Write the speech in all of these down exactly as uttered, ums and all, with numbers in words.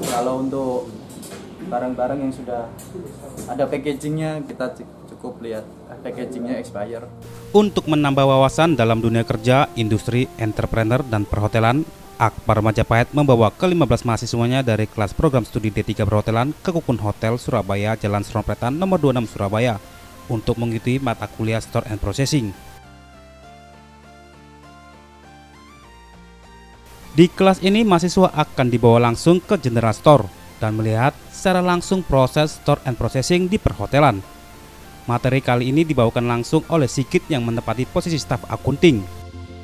Kalau untuk barang-barang yang sudah ada packagingnya, kita cukup lihat packagingnya expire. Untuk menambah wawasan dalam dunia kerja, industri, entrepreneur, dan perhotelan, Akbar Majapahit membawa ke lima belas mahasiswanya dari kelas program studi D tiga Perhotelan ke Kukun Hotel Surabaya, Jalan Serompretan nomor dua puluh enam Surabaya untuk mengikuti mata kuliah Store and Processing. Di kelas ini mahasiswa akan dibawa langsung ke General Store dan melihat secara langsung proses Store and Processing di perhotelan. Materi kali ini dibawakan langsung oleh Sigit yang menempati posisi staf akunting.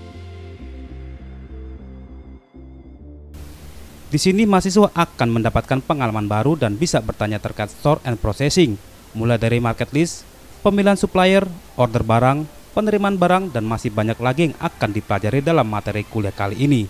Di sini mahasiswa akan mendapatkan pengalaman baru dan bisa bertanya terkait Store and Processing, mulai dari market list, pemilihan supplier, order barang, penerimaan barang, dan masih banyak lagi yang akan dipelajari dalam materi kuliah kali ini.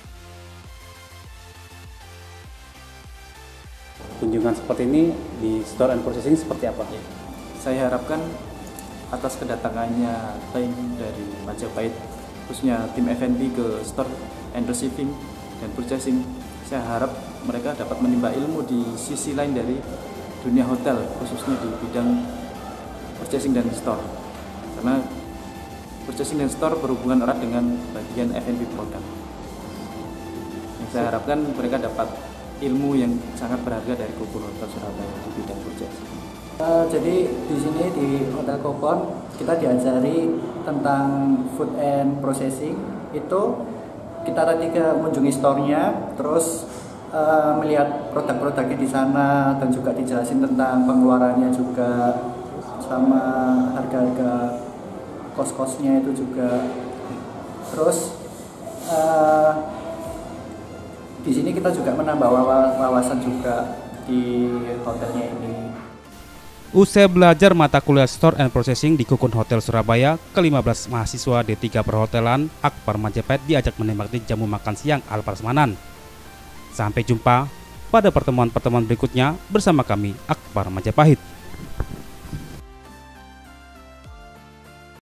Kunjungan seperti ini di Store and Processing seperti apa? Saya harapkan atas kedatangannya tim dari Majapahit, khususnya tim F and B ke Store and Receiving dan Purchasing, saya harap mereka dapat menimba ilmu di sisi lain dari dunia hotel, khususnya di bidang purchasing dan store. Karena purchasing dan store berhubungan erat dengan bagian F and B produk. Yang saya harapkan mereka dapat ilmu yang sangat berharga dari Kukun Hotel Surabaya di bidang purchasing. Uh, jadi di sini di Hotel Kukun kita diajari tentang food and processing. Itu kita tadi ke mengunjungi store-nya, terus uh, melihat produk-produknya di sana dan juga dijelasin tentang pengeluarannya juga sama harga-harga kos-kosnya itu juga. Terus uh, di sini kita juga menambah wawasan juga di hotelnya ini. Usai belajar mata kuliah Store and Processing di Kukun Hotel Surabaya, ke lima belas mahasiswa D tiga Perhotelan, Akbar Majapahit diajak menikmati jamu makan siang Al Prasmanan. Sampai jumpa pada pertemuan-pertemuan berikutnya bersama kami, Akbar Majapahit.